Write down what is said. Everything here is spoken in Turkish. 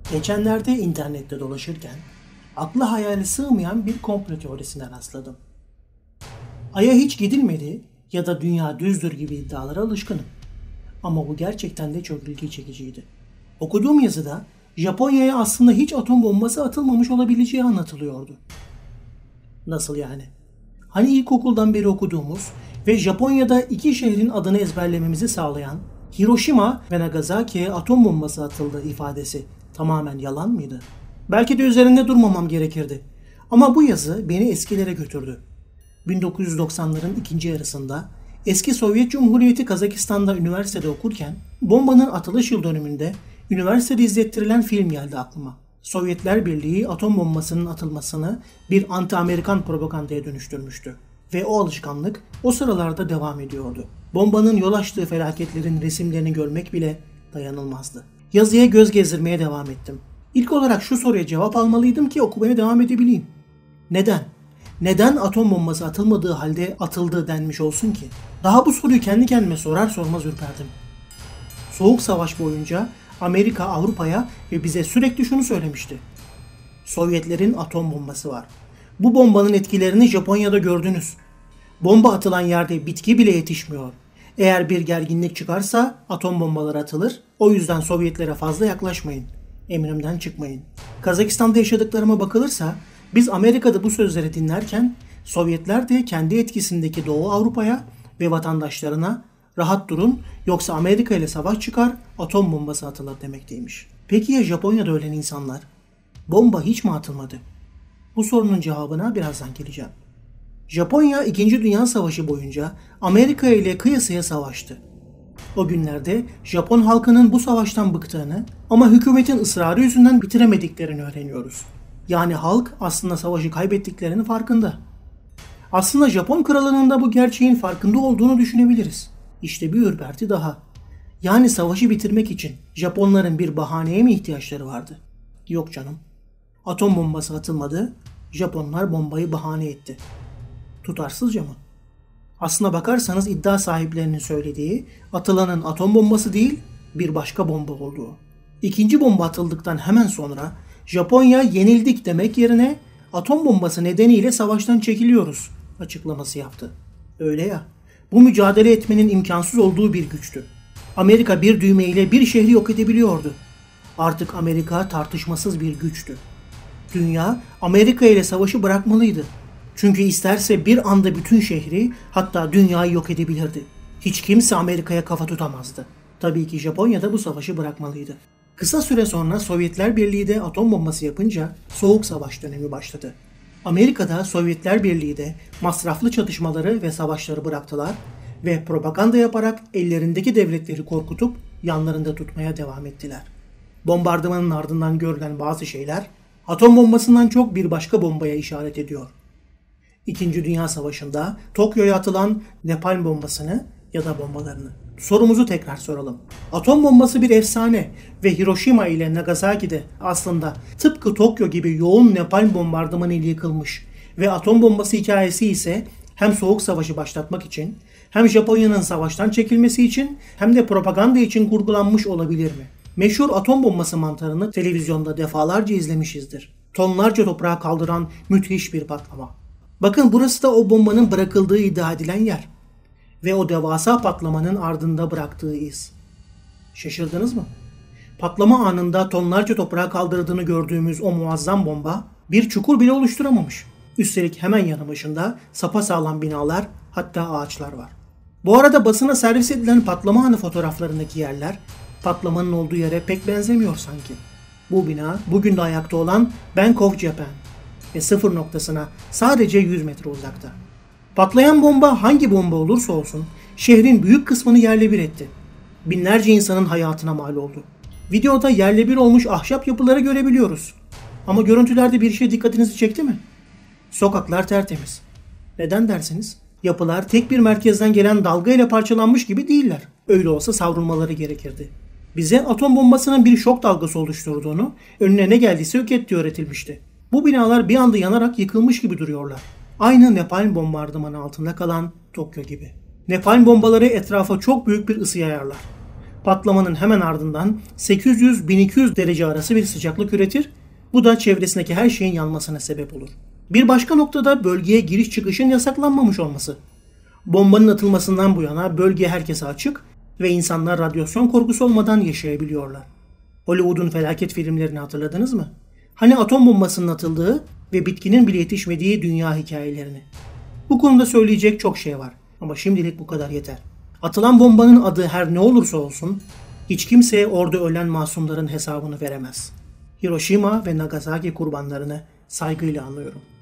Geçenlerde internette dolaşırken akla hayali sığmayan bir komplo teorisine rastladım. Ay'a hiç gidilmedi ya da dünya düzdür gibi iddialara alışkınım. Ama bu gerçekten de çok ilgi çekiciydi. Okuduğum yazıda Japonya'ya aslında hiç atom bombası atılmamış olabileceği anlatılıyordu. Nasıl yani? Hani ilkokuldan beri okuduğumuz ve Japonya'da iki şehrin adını ezberlememizi sağlayan Hiroşima ve Nagasaki'ye atom bombası atıldı ifadesi tamamen yalan mıydı? Belki de üzerinde durmamam gerekirdi. Ama bu yazı beni eskilere götürdü. 1990'ların ikinci yarısında eski Sovyet Cumhuriyeti Kazakistan'da üniversitede okurken bombanın atılış yıl dönümünde üniversitede izlettirilen film geldi aklıma. Sovyetler Birliği atom bombasının atılmasını bir anti-Amerikan propagandaya dönüştürmüştü. Ve o alışkanlık o sıralarda devam ediyordu. Bombanın yol açtığı felaketlerin resimlerini görmek bile dayanılmazdı. Yazıya göz gezdirmeye devam ettim. İlk olarak şu soruya cevap almalıydım ki okumaya devam edebileyim. Neden? Neden atom bombası atılmadığı halde atıldı denmiş olsun ki? Daha bu soruyu kendi kendime sorar sormaz ürperdim. Soğuk Savaş boyunca Amerika Avrupa'ya ve bize sürekli şunu söylemişti. Sovyetlerin atom bombası var. Bu bombanın etkilerini Japonya'da gördünüz. Bomba atılan yerde bitki bile yetişmiyor. Eğer bir gerginlik çıkarsa atom bombaları atılır. O yüzden Sovyetlere fazla yaklaşmayın. Emrimden çıkmayın. Kazakistan'da yaşadıklarıma bakılırsa biz Amerika'da bu sözleri dinlerken Sovyetler de kendi etkisindeki Doğu Avrupa'ya ve vatandaşlarına rahat durun yoksa Amerika ile savaş çıkar atom bombası atılır demekteymiş. Peki ya Japonya'da ölen insanlar? Bomba hiç mi atılmadı? Bu sorunun cevabına birazdan geleceğim. Japonya 2. Dünya Savaşı boyunca Amerika ile kıyasıya savaştı. O günlerde Japon halkının bu savaştan bıktığını ama hükümetin ısrarı yüzünden bitiremediklerini öğreniyoruz. Yani halk aslında savaşı kaybettiklerinin farkında. Aslında Japon kralının da bu gerçeğin farkında olduğunu düşünebiliriz. İşte bir ürperti daha. Yani savaşı bitirmek için Japonların bir bahaneye mi ihtiyaçları vardı? Yok canım. Atom bombası atılmadı, Japonlar bombayı bahane etti. Tutarsızca mı? Aslına bakarsanız iddia sahiplerinin söylediği atılanın atom bombası değil bir başka bomba olduğu. İkinci bomba atıldıktan hemen sonra Japonya yenildik demek yerine atom bombası nedeniyle savaştan çekiliyoruz açıklaması yaptı. Öyle ya, bu mücadele etmenin imkansız olduğu bir güçtü. Amerika bir düğmeyle bir şehri yok edebiliyordu. Artık Amerika tartışmasız bir güçtü. Dünya Amerika ile savaşı bırakmalıydı. Çünkü isterse bir anda bütün şehri hatta dünyayı yok edebilirdi. Hiç kimse Amerika'ya kafa tutamazdı. Tabii ki Japonya da bu savaşı bırakmalıydı. Kısa süre sonra Sovyetler Birliği de atom bombası yapınca Soğuk Savaş dönemi başladı. Amerika'da Sovyetler Birliği de masraflı çatışmaları ve savaşları bıraktılar ve propaganda yaparak ellerindeki devletleri korkutup yanlarında tutmaya devam ettiler. Bombardımanın ardından görülen bazı şeyler atom bombasından çok bir başka bombaya işaret ediyor. İkinci Dünya Savaşı'nda Tokyo'ya atılan napalm bombasını ya da bombalarını. Sorumuzu tekrar soralım. Atom bombası bir efsane ve Hiroşima ile Nagasaki'de aslında tıpkı Tokyo gibi yoğun napalm bombardımanı ile yıkılmış ve atom bombası hikayesi ise hem Soğuk Savaşı başlatmak için hem Japonya'nın savaştan çekilmesi için hem de propaganda için kurgulanmış olabilir mi? Meşhur atom bombası mantarını televizyonda defalarca izlemişizdir. Tonlarca toprağa kaldıran müthiş bir patlama. Bakın burası da o bombanın bırakıldığı iddia edilen yer. Ve o devasa patlamanın ardında bıraktığı iz. Şaşırdınız mı? Patlama anında tonlarca toprağa kaldırdığını gördüğümüz o muazzam bomba bir çukur bile oluşturamamış. Üstelik hemen yanı başında sapasağlam binalar hatta ağaçlar var. Bu arada basına servis edilen patlama anı fotoğraflarındaki yerler patlamanın olduğu yere pek benzemiyor sanki. Bu bina bugün de ayakta olan Bank of Japan ve sıfır noktasına sadece 100 metre uzakta. Patlayan bomba hangi bomba olursa olsun şehrin büyük kısmını yerle bir etti. Binlerce insanın hayatına mal oldu. Videoda yerle bir olmuş ahşap yapıları görebiliyoruz. Ama görüntülerde bir şey dikkatinizi çekti mi? Sokaklar tertemiz. Neden dersiniz? Yapılar tek bir merkezden gelen dalga ile parçalanmış gibi değiller. Öyle olsa savrulmaları gerekirdi. Bize atom bombasının bir şok dalgası oluşturduğunu, önüne ne geldiyse yok ettiği öğretilmişti. Bu binalar bir anda yanarak yıkılmış gibi duruyorlar. Aynı napalm bombardımanı altında kalan Tokyo gibi. Napalm bombaları etrafa çok büyük bir ısı yayarlar. Patlamanın hemen ardından 800-1200 derece arası bir sıcaklık üretir. Bu da çevresindeki her şeyin yanmasına sebep olur. Bir başka noktada bölgeye giriş çıkışın yasaklanmamış olması. Bombanın atılmasından bu yana bölge herkese açık ve insanlar radyasyon korkusu olmadan yaşayabiliyorlar. Hollywood'un felaket filmlerini hatırladınız mı? Hani atom bombasının atıldığı ve bitkinin bile yetişmediği dünya hikayelerini. Bu konuda söyleyecek çok şey var ama şimdilik bu kadar yeter. Atılan bombanın adı her ne olursa olsun hiç kimse orada ölen masumların hesabını veremez. Hiroşima ve Nagasaki kurbanlarını saygıyla anıyorum.